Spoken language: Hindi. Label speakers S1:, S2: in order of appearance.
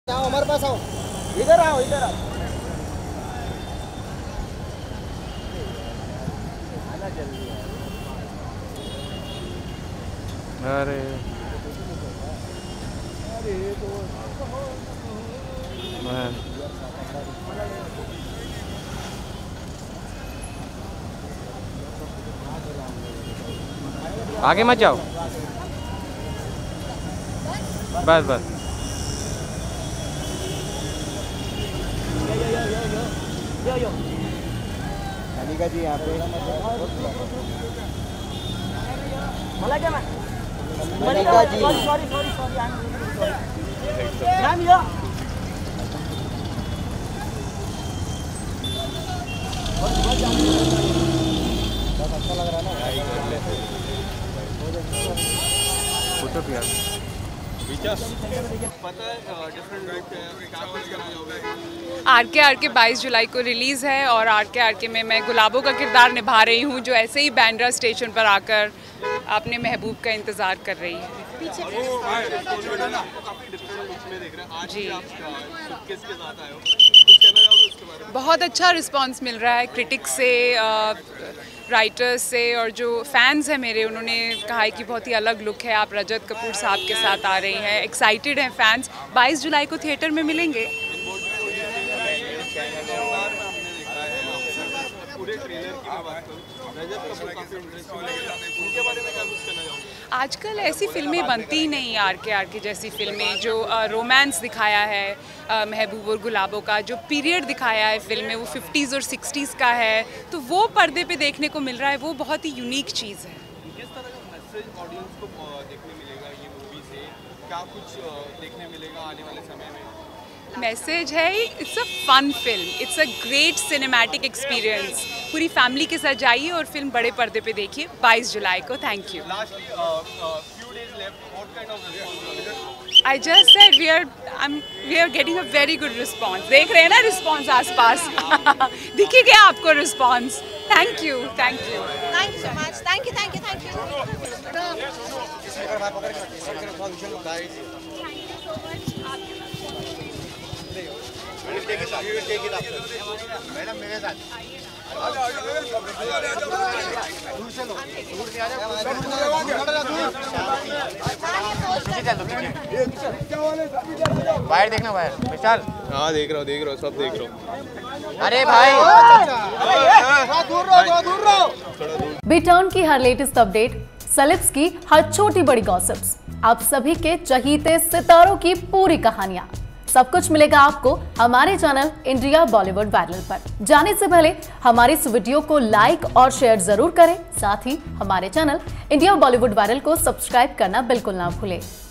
S1: आओ हमारे पास आओ, इधर आओ, इधर आओ। आना जल्दी है।
S2: अरे आगे मत जाओ, बस बस।
S1: यो अनिका जी यहाँ पे अनिका जी सॉरी मैम यो अच्छा लग रहा है ना
S2: फोटो भी
S3: आर के 22 जुलाई को रिलीज़ है और आर के में मैं गुलाबों का किरदार निभा रही हूँ, जो ऐसे ही बांद्रा स्टेशन पर आकर अपने महबूब का इंतज़ार कर रही है। जी बहुत अच्छा रिस्पांस मिल रहा है क्रिटिक्स से, राइटर्स से, और जो फैंस हैं मेरे, उन्होंने कहा है कि बहुत ही अलग लुक है, आप रजत कपूर साहब के साथ आ रही हैं, एक्साइटेड हैं फैंस। 22 जुलाई को थिएटर में मिलेंगे। आजकल ऐसी फिल्में बनती ही नहीं, आर के जैसी फिल्में जो रोमांस दिखाया है, महबूब और गुलाबों का जो पीरियड दिखाया है फिल्म में, वो 50s और 60s का है, तो वो पर्दे पे देखने को मिल रहा है, वो बहुत ही यूनिक चीज़ है।
S4: किस तरह का मैसेज ऑडियंस को देखने मिलेगा ये मूवी से? क्या कुछ देखने मिलेगा आने वाले समय में?
S3: मैसेज है, it's a fun film, it's a great cinematic experience. पूरी फैमिली के साथ जाइए और फिल्म बड़े पर्दे पे देखिए 22 जुलाई को। Thank you. I just said we are getting a very good response. देख रहे हैं ना रिस्पॉन्स आसपास? दिखी गया आपको response? Thank you
S5: so much. Thank you.
S1: Madam मेरे साथ
S2: बाहर देखना, बाहर विशाल।
S4: हाँ देख रहा हूँ सब देख रहा हूँ।
S2: अरे भाई
S1: दूर रहो।
S6: बी टाउन की हर लेटेस्ट अपडेट, सेलेब्स की हर छोटी बड़ी गॉसिप्स, आप सभी के चहीते सितारों की पूरी कहानियां, सब कुछ मिलेगा आपको हमारे चैनल इंडिया बॉलीवुड वायरल पर। जाने से पहले हमारे इस वीडियो को लाइक और शेयर जरूर करें, साथ ही हमारे चैनल इंडिया बॉलीवुड वायरल को सब्सक्राइब करना बिल्कुल ना भूलें।